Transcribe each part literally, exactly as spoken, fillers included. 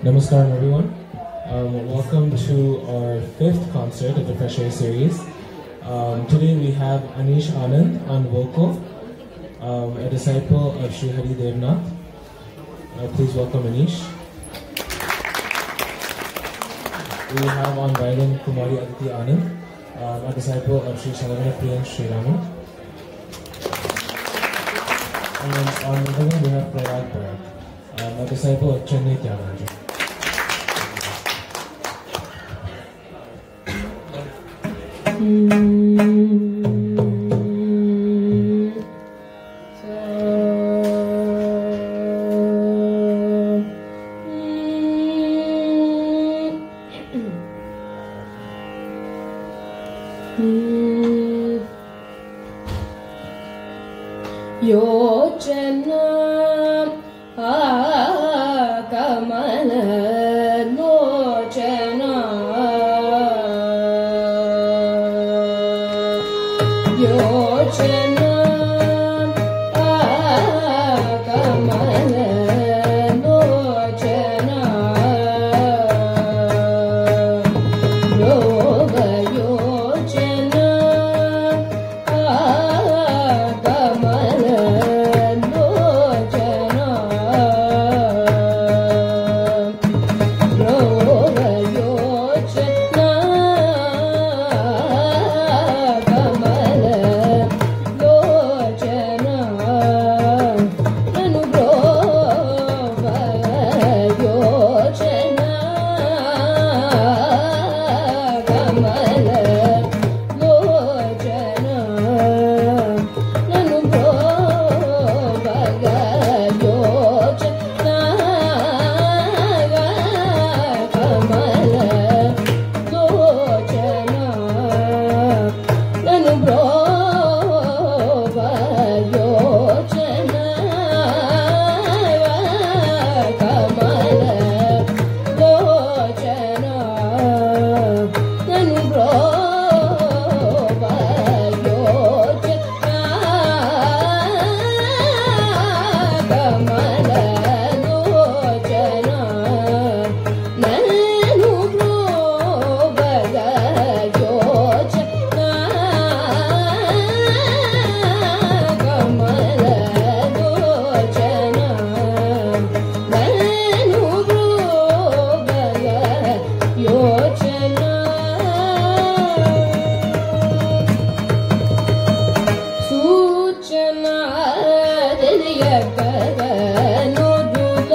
Namaskaram everyone. Um, welcome to our fifth concert of the Fresh Air series. Um, today we have Anish Anand on vocal, um, a disciple of Sri Hari Devnath. Uh, please welcome Anish. We have on violin Kumari Aditi Anand, um, a disciple of Sri Salamya Priyan Sri Raman. And then on the other we have Prayag Parag, um, a disciple of Chennai Tyagaraja. ಯೋಚನಾ ಕಮಲ ಲೋಚನಾ ಯೋಚನಾ ಕಮಲ ಲೋಚನಾ ಯೋಗ ಯೋಚನಾ ಕಮಲ ಲೋಚನಾ ಯೋಗ ಯೋಚನಾ ಕಮಲ ಲೋಚನಾ ನನು ಬ್ರೋವ ಯೋಚನಾ ಕಮಲ ಲೋಚನಾ ನನು ಬ್ರೋವ ಯೋಚನಾ ಕಮಲ ಲೋಚನಾ ನನು ಬ್ರೋವ ಯೋಚನಾ ಕಮಲ ಲೋಚನಾ ನನು ಬ್ರೋವ ಯೋಚನಾ ಕಮಲ ಲೋಚನಾ ನನು ಬ್ರೋವ ಯೋಚನಾ ಕಮಲ ಲೋಚನಾ ನನು ಬ್ರೋವ ಯೋಚನಾ ಸೂಚನಾ ತಿಳಿಯಕ ನೋಡುಲ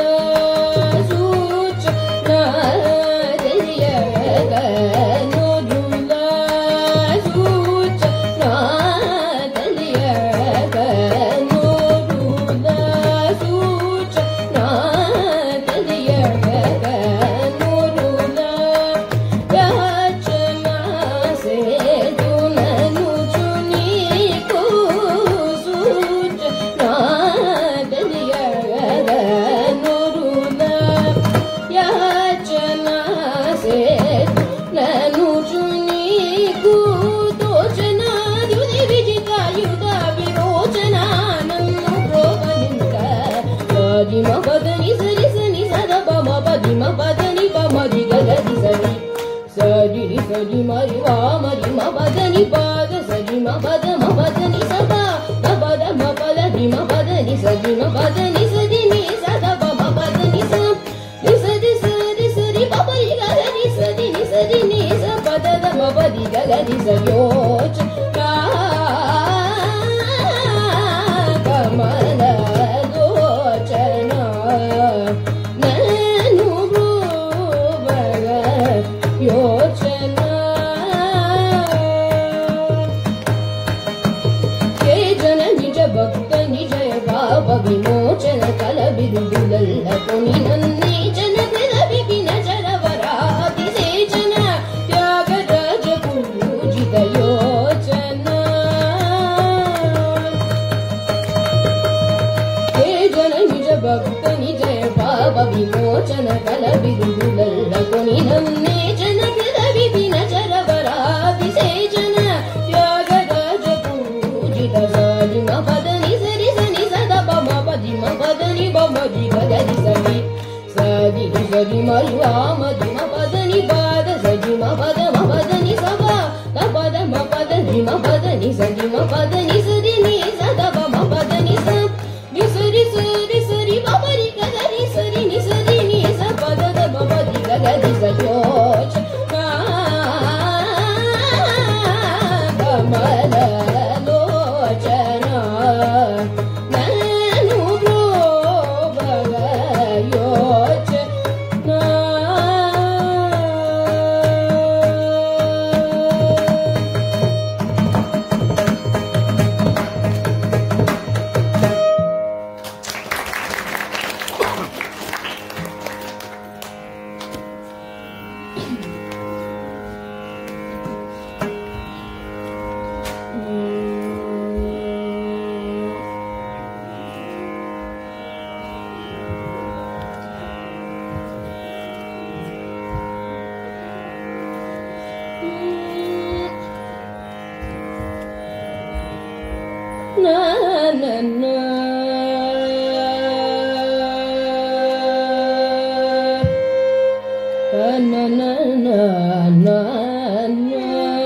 ಸೂಚನಾ ತಿಳಿಯಕ ನೋಡುಲ ಸೂಚನಾ ತಿಳಿಯಕ ನೋಡುಲ ಸೂಚನಾ ತಿಳಿಯಕ ನೋಡುಲ ಯಾಚನಾ ಸೇತು ನನು ಚುನಿಕು ಸೂಚನಾ ತಿಳಿಯಕ ನೋಡುಲ ಯಾಚನಾ ಸೇತು ನನು ಚುನಿಕು ತೋಚನಾ ದ್ಯುತಿ ವಿಜಿತಾಯುಧ ವಿರೋಚನಾ ನನ್ನು ಪ್ರೋಪನಿಂದ ಸರಿ ಮ ಪದನಿ ಸರಿ ಸನಿ ಸದ ಬಮ ಪದಿ ಮ ಪದನಿ ಬಮ ದಿ ಗದಿ ಸರಿ ಸರಿ ಸರಿ ಮರಿ ವಾ ಮರಿ ಮ ಪದನಿ ಪಾದ ಸರಿ ಮ ಪದ ಮ ಪದನಿ ಸದ ಮ ಪದ ಮ ಪದ ದಿ ಮ ಪದನಿ ಸರಿ ಮ ಪದನಿ ಸದಿ ನಿ ಸದ ಬಮ ಪದನಿ ಸ ನಿ ಸದಿ ಸರಿ ಸರಿ ಪ ಪರಿ ಗದಿ ಸದಿ ನಿ ಸದಿ ನಿ ಸ ಪದದ ಮ ಪದಿ ಗದಿ ಸ ಯೋಚನಾ ಕಮಲ ಲೋಚನಾ ನನು ಬ್ರೋವ ಯೋಚನಾ ಹೇ ಜನ ನಿಜ ಭಕ್ತ ನಿಜ ಭಾವ ವಿಮೋಚನ ಕಲ ಬಿರುದುಲಲ್ಲ ಕೊನಿ ನನ್ನೇ ಜನ ಕೃತ ವಿಪಿನ ಚರವರಾದಿ ಸೇಚನ ತ್ಯಾಗರಾಜ ಪೂಜಿತ ಯೋಚನಾ ಹೇ ಜನ ನಿಜ ಭಕ್ತ ನಿಜ ಭಾವ ವಿಮೋಚನ ಕಲ ಬಿರುದುಲಲ್ಲ ಕೊನಿ ನನ್ನೇ ಜನ ಕೃತ ವಿಪಿನ ಚರವರಾದಿ ಸೇಚನ ತ್ಯಾಗರಾಜ ಪೂಜಿತ ಸಾಲಿ ಮ ಪದನಿ ಸರಿ ಸನಿ ಸದ ಬಮ ಪದಿ ಮ ಪದನಿ ಬಮ ದಿ ಗದಿ ಸರಿ ಸದಿ ಸರಿ ಮರಿ ವಾಮ ಧಿಮ ಪದ ನಿ ಪಾದ ಸಜಿ ಮ ಪದ ಮ ಪದ ನಿ ಸಬ ದ ಪದ ಮ ಪದ ನಿ ಮ ಪದ ನಿ ಸಜಿ ಮ ಪದ ನಿ ಸರಿ ನಿ ಸದ ಬ ಮ ಪದ ನಿ ಸ ನಿ ಸರಿ ಸರಿ ಸರಿ ಮ ಪರಿ ಗ ರಿ ಸರಿ ನಿ ಸರಿ ನಿ ಸ ಪದ ದ ಮ ಪದಿ ಗ ಗ ರಿ ಸ ಜೋಚ ಕಮಲ ಲೋಚನ ನಾನು ಭೋಗ ಯೋಚನ na na na na na na na na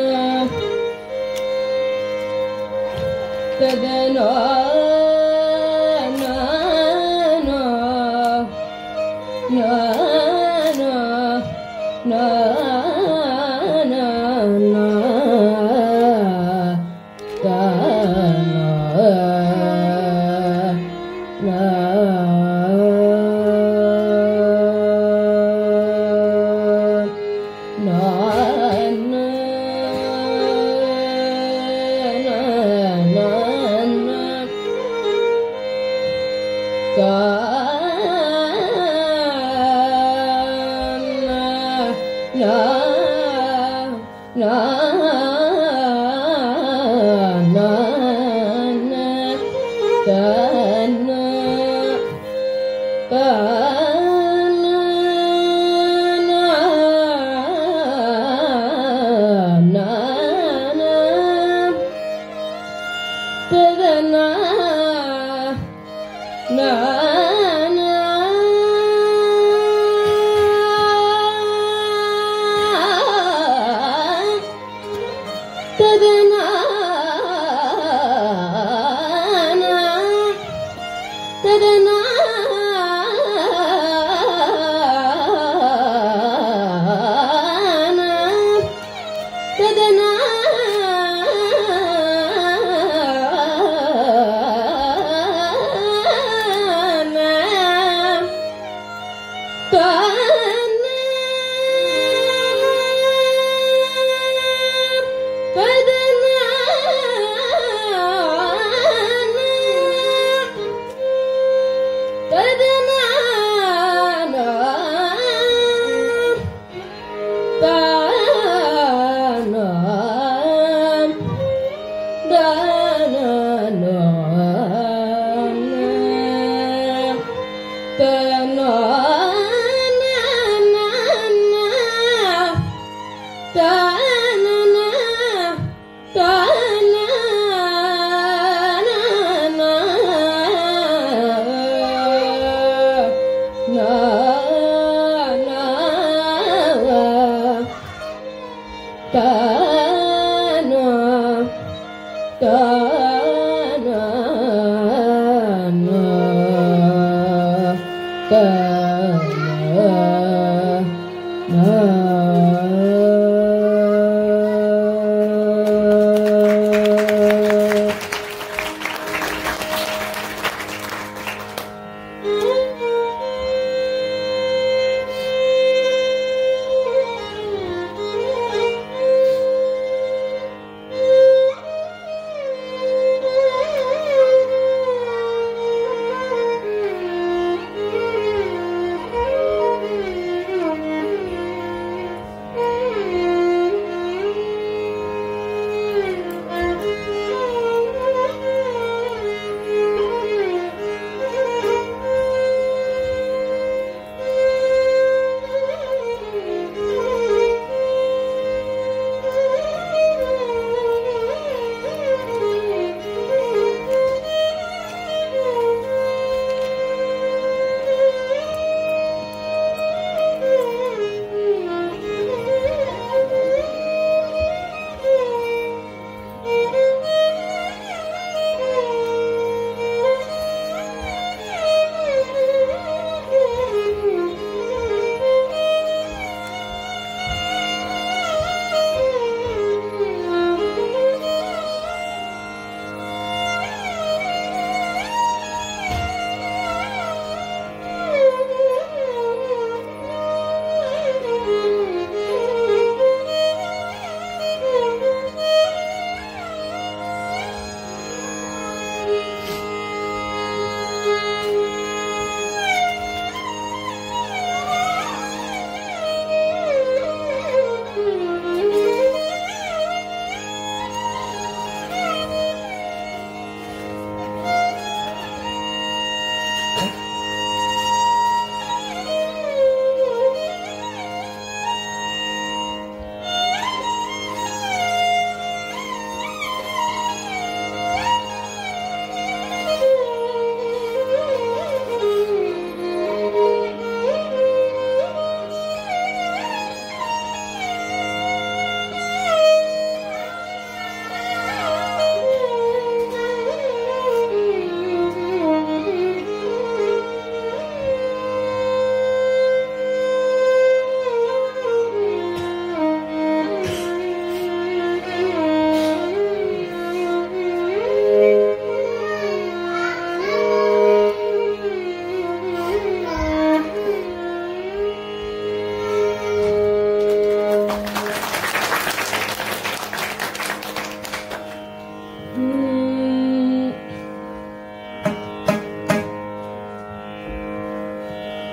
da da na na na na na na na na da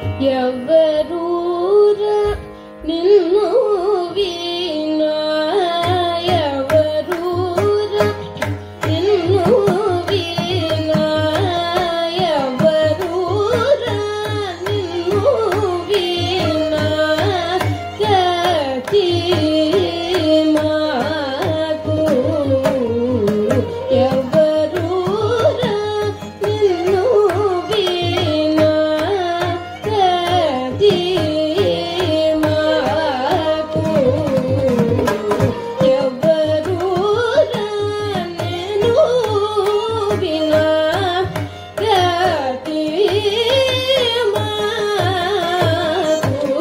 ఎవరూర నిన్ను వినా ఎవరూర నిన్ను వినా ఎవరూర నిన్ను వినా గతి మాకు ఎవరూర నిన్ను వినా గతి మాకు ఎవరూర నిన్ను వినా గతి మాకు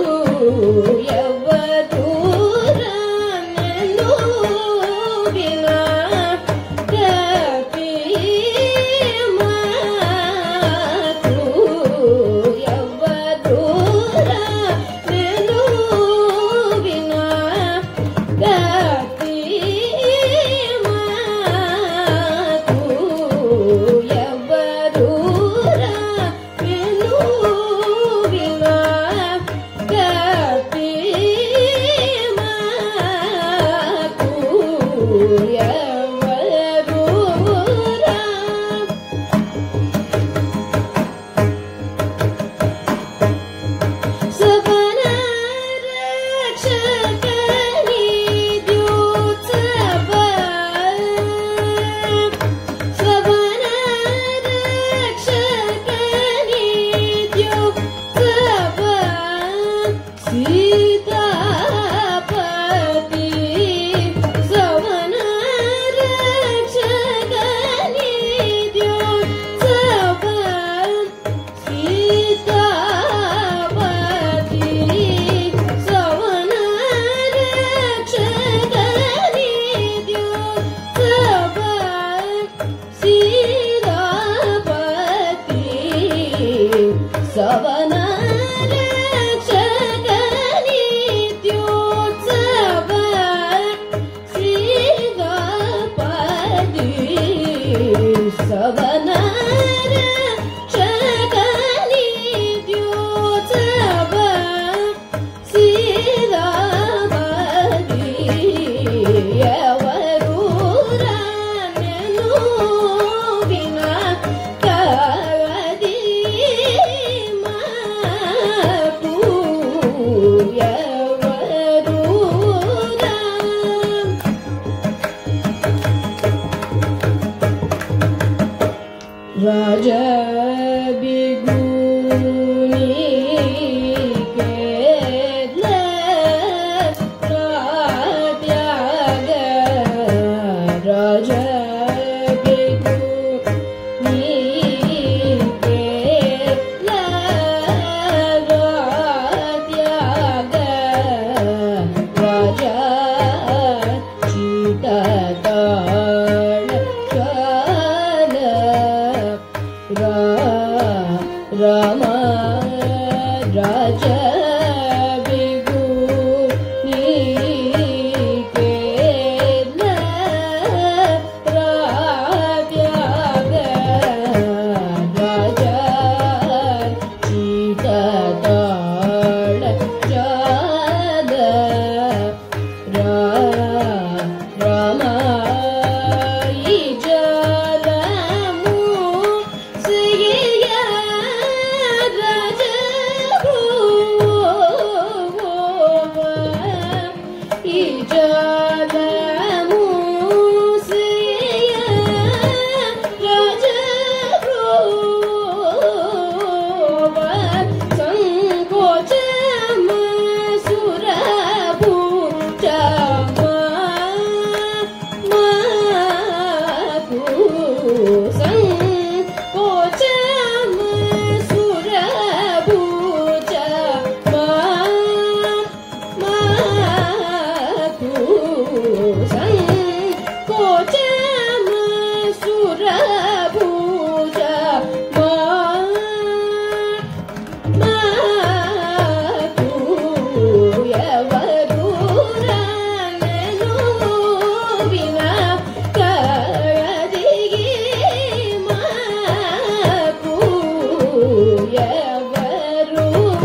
ఎవరూర నిన్ను వినా గతి మాకు ఎవరూర నిన్ను వినా గతి మాకు ఎవరూర నిన్ను వినా గతి మాకు ఎవరూర సవన రక్షకని ద్యోత్సవ సవన రక్షకని ద్యోత్సవ సీతాపతి సవన రక్షకని ద్యోత్సవ సీతాపతి సవన రక్షకని ద్యోత్సవ సీతాపతి సవన రక్షకని ద్యోత్సవ సీతాపతి సవన రక్షకని ద్యోత్సవ సీతాపతి ఎవరూర నిన్ను వినా గతి మాకు ఎవరూర రాజ బిగుని కేద్ల రాత్యాగ రాజ బిగుని కేద్ల రాత్యాగ రాజ చీటతాళ చాల రామ రాజ బిగుని కేద్ల రాత్యాగ రాజ చీటతాళ చాల రామ ఈ జలము సియ రాజభూ ఈ జలము సియ రాజభూ సంకోచమ సురభూ మాకు సంకోచమ సురభూజ మాకు సంకోచమ సురభూజ మాకు ఎవరూర నిన్ను వినా గతి మాకు ఎవరూర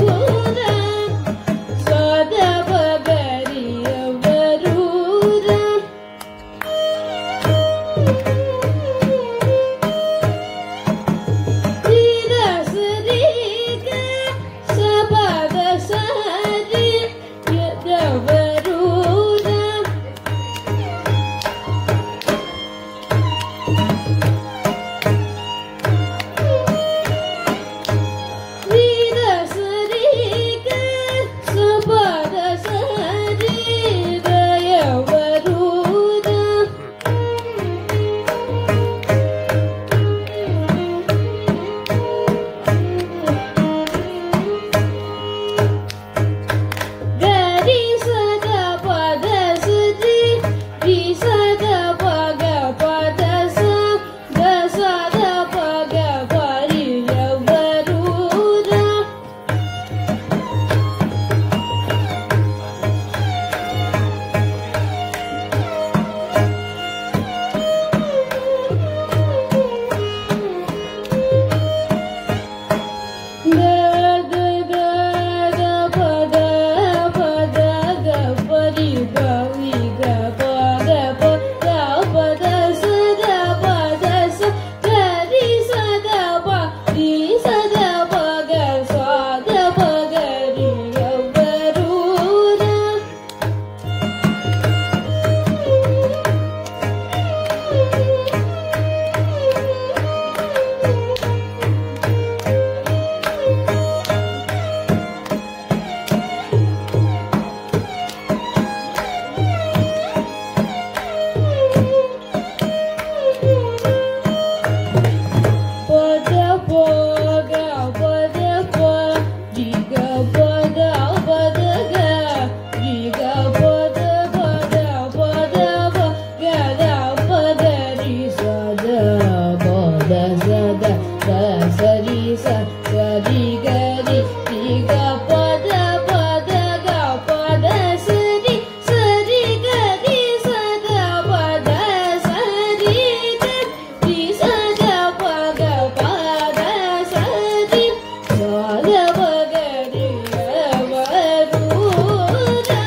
ri sa sa ri ga ri ri ga pa da pa da ga pa da sa ri sa ri ga ri sa da pa da sa ri ga ri sa da pa ga pa da sa ri sa da pa ga ri ga ma ru da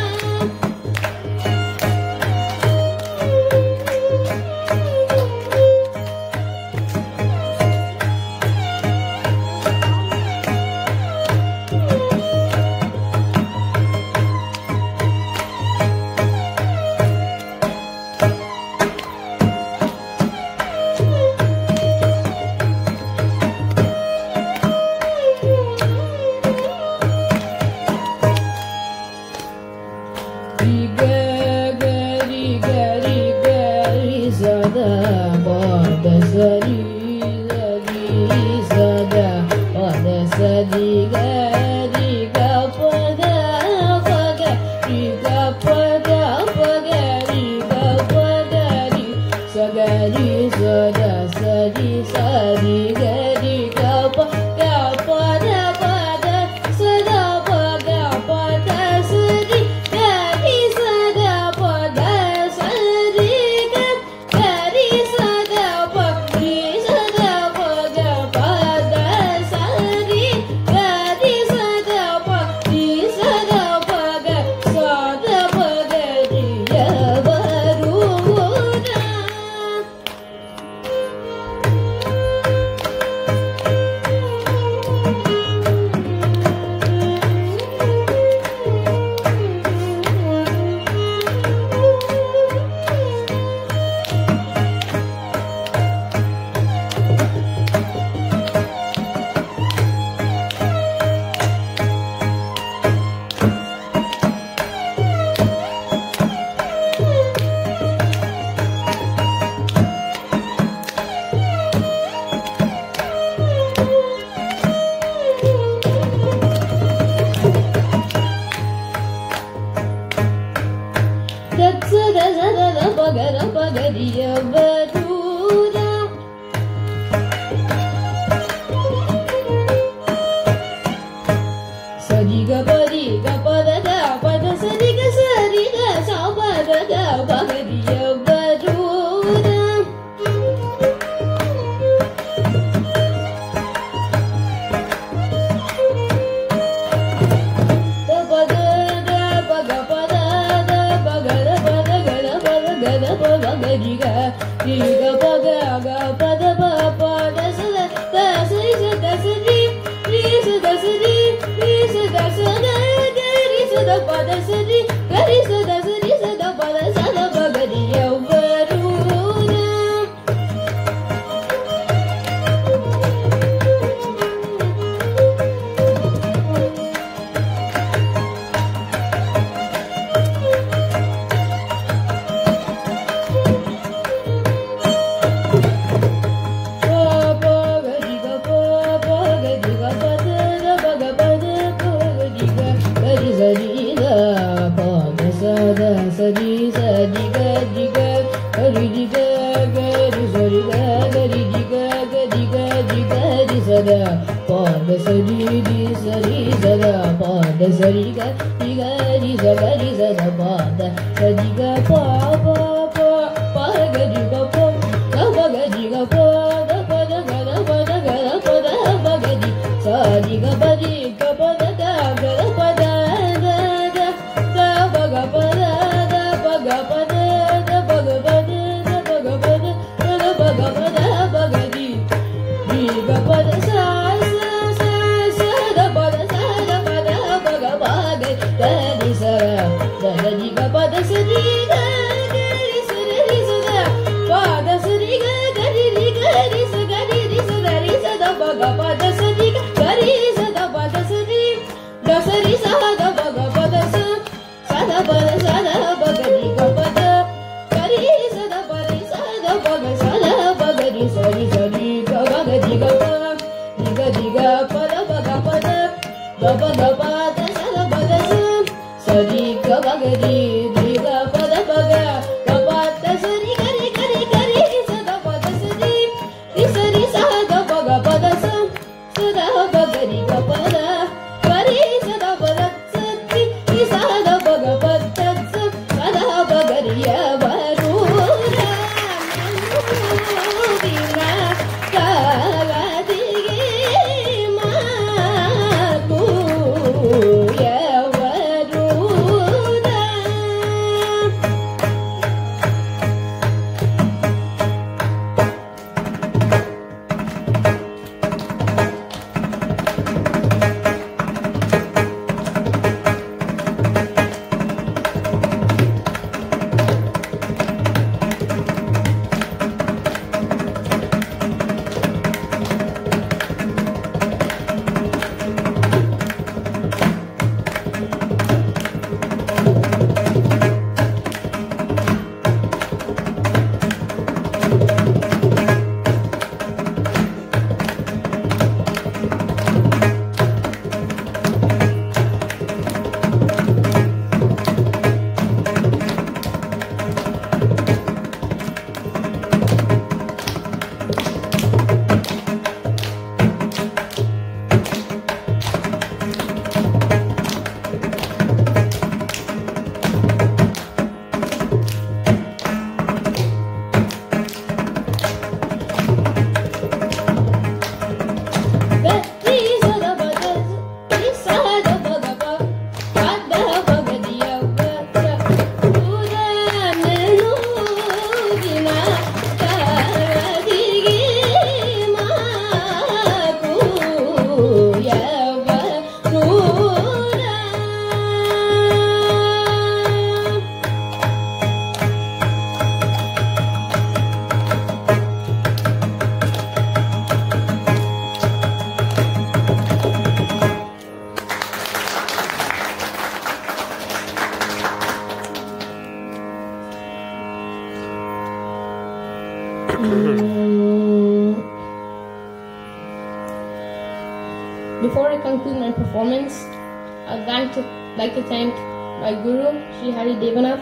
Before I conclude my performance, I'd like to, like to thank my guru, Shri Hari Devanath,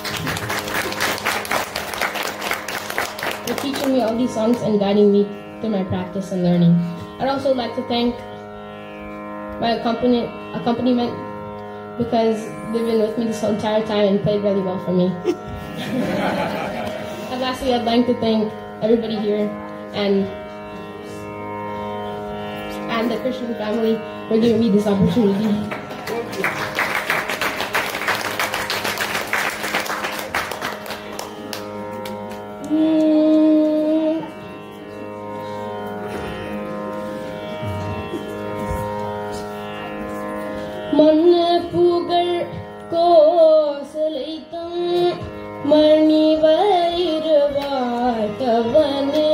for teaching me all these songs and guiding me through my practice and learning. I'd also like to thank my accompaniment, accompaniment because they've been with me this whole entire time and played really well for me. And lastly, I'd like to thank everybody here and and the Christian family for giving me this opportunity. Manna pugal kosalaitam mani vairvatavane.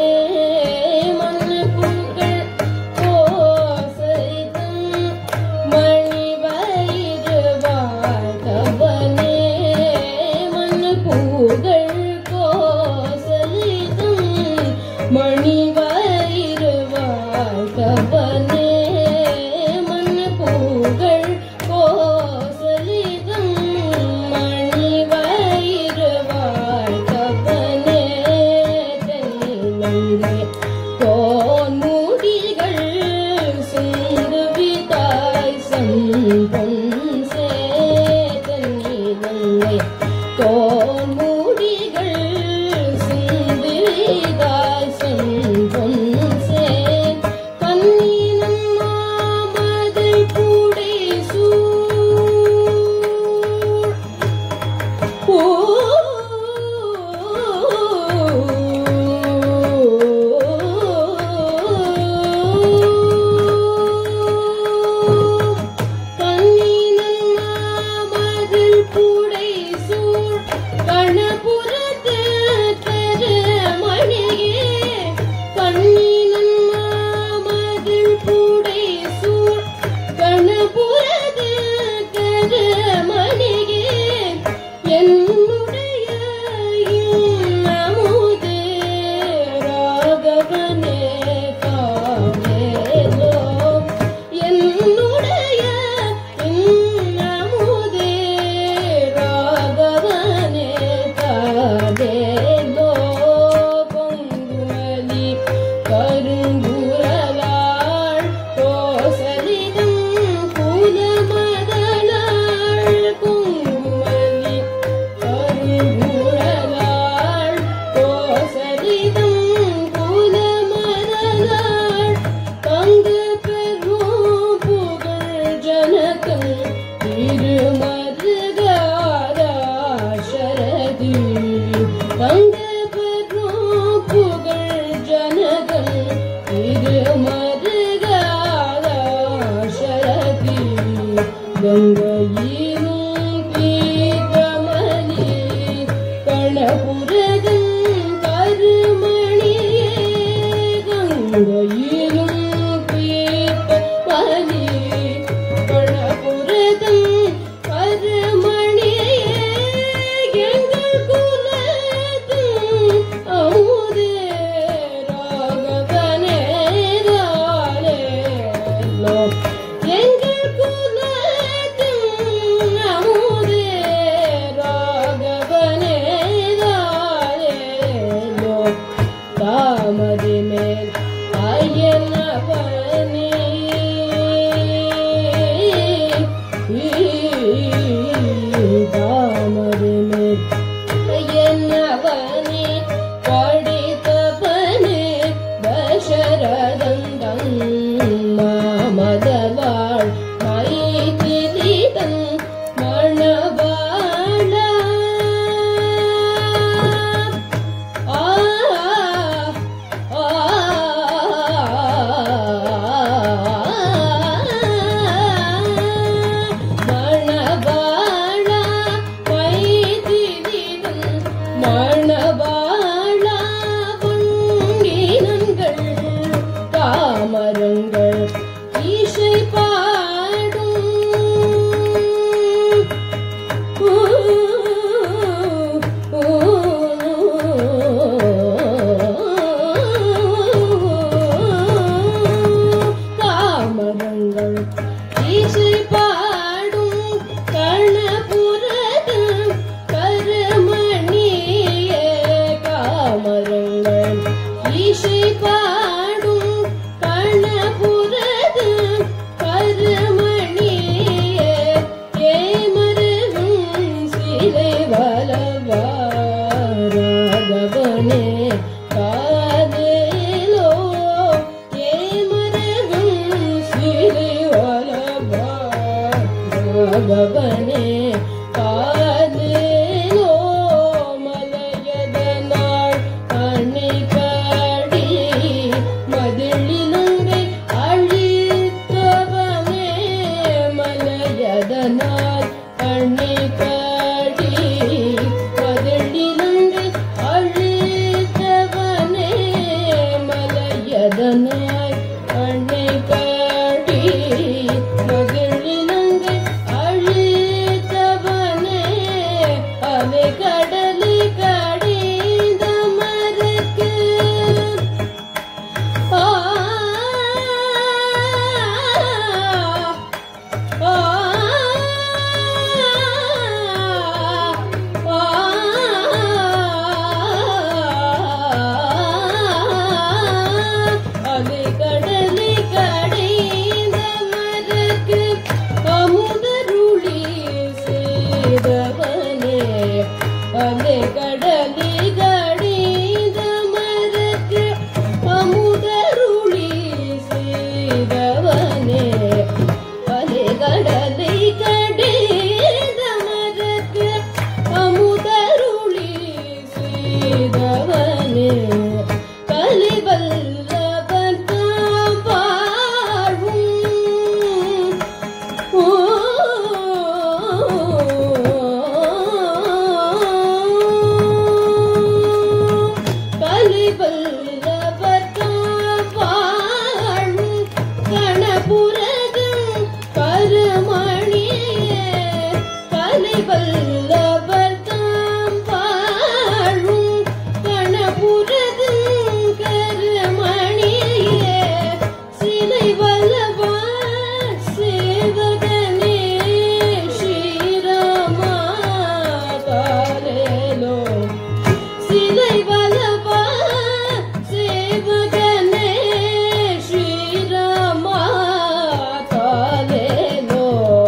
Madala காமரங்கள் ஈசை பாடும் கணபுரது கருமணியே காமரங்கள் ஈசை பாடும் கணபுரது கருமணியே ஏமருகும் சிலை வலவாராகவனே காதேலோ ஏமருகும் சிலை வலவாராகவனே காதேலோ மலையதனாள் அணை காடி மதிழினங்கை அழித்தவனே மலையதனாள் அணை காடி மதிழினங்கை அழித்தவனே மலையதனாள் அணை காடி மதிழினங்கை அழித்தவனே அலை கடலை கடிந்த மரக்கு ஆ ஆ அலை கடலை கடிந்த மரக்கு அமுதருளி செய்தவனே அலை கடலை கடிந்த மரக்கு அமுதருளி செய்தவனே அலை கடலை கடிந்த மரக்கு அமுதருளி செய்தவனே கலிவல்லவன் தாம் வாழ்வும் ஓ கலிவல்லவர் தாம் வாழும் கணபுரதும் கருமணியே கலிவல்லவர் தாம் வாழும் கணபுரதும் கருமணியே சிலை வல்லவா சேவகனே ஸ்ரீராமா காலேலோ சிலை வல்லவா சேவகனே ஸ்ரீராமா காலேலோ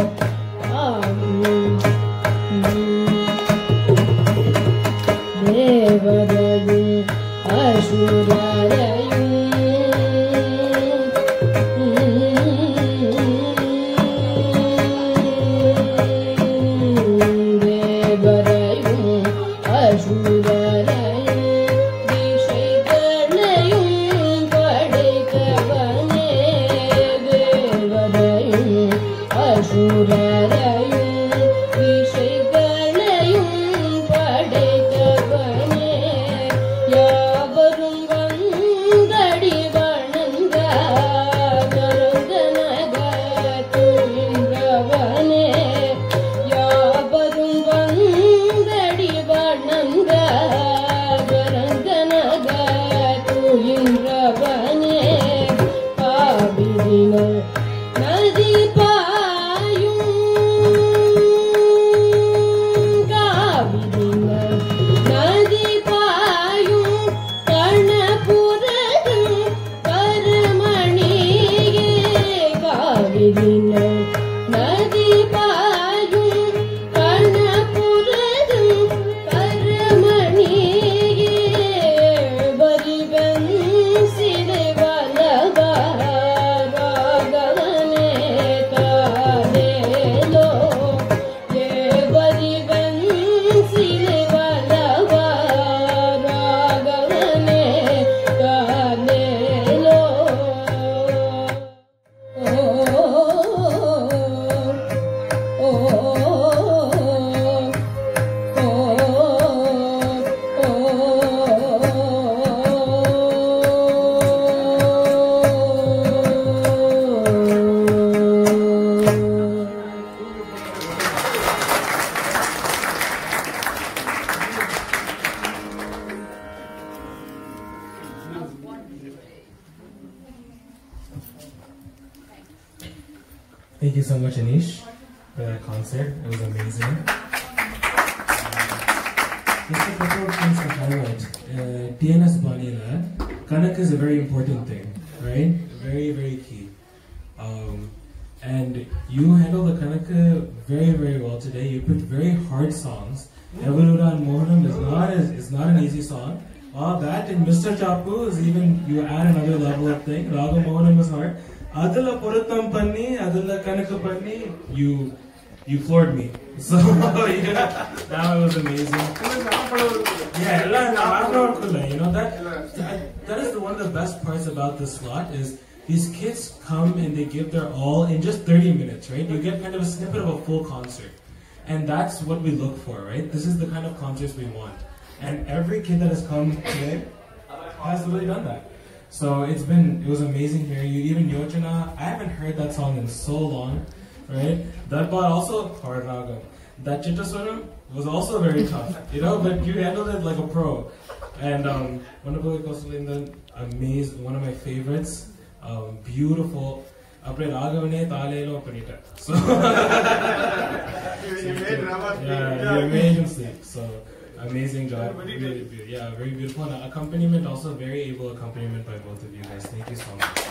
தேவதையும் அசுரரையும் தேவரையும் அசுரரையும் திசைகளையும் படைத்தவனே தேவரையும் அசுரரையும் திசைகளையும் படைத்தவனே யாவரும் வந்தடி வணங்க கருந்தனக துயின்றவனே யாவரும் வந்தடி வணங்க கருந்தனக துயின்றவனே காவிரிகள் நதி பாயும் காவிரிகள் நதி பாயும் கணபுரதும் கருமணியே காவிரிகள் நதி பாயும் கணபுரதும் கருமணியே வரிவன் சிலை வலவாராகவனே காலேலோ ஏவரிவன் சிலை வலவாராகவனே காலேலோ ஓ Thank you so much, Anish, for that concert. It was amazing. Just a couple of things to highlight. Uh, T N S Banila, Kanak is a very important thing, right? Very, very key. Um, and you handle the Kanaka very, very well today. You picked very hard songs. Evaluda and Mohanam is not, a, is not an easy song. All that and Mister Chapu is even, you add another level of thing. Raga Mohanam is hard. Adala Purutam Panni, Adala Kanaka Panni, you you floored me. So yeah, that was amazing. Yeah, you know that, that that is the, one of the best parts about this slot is these kids come and they give their all in just thirty minutes, right? You get kind of a snippet of a full concert. And that's what we look for, right? This is the kind of concerts we want. And every kid that has come today has really done that. So it's been, it was amazing hearing you. Even Yochana, I haven't heard that song in so long, right? That part also, hard raga. That Chittaswaram was also very tough, you know, but you handled it like a pro. And um, Vanapalli Kosalindan, amazing, one of my favorites, um, beautiful. So, yeah, you made him sleep. So, amazing job. Really, yeah, very beautiful. And accompaniment, also very able accompaniment by both of you guys. Thank you so much.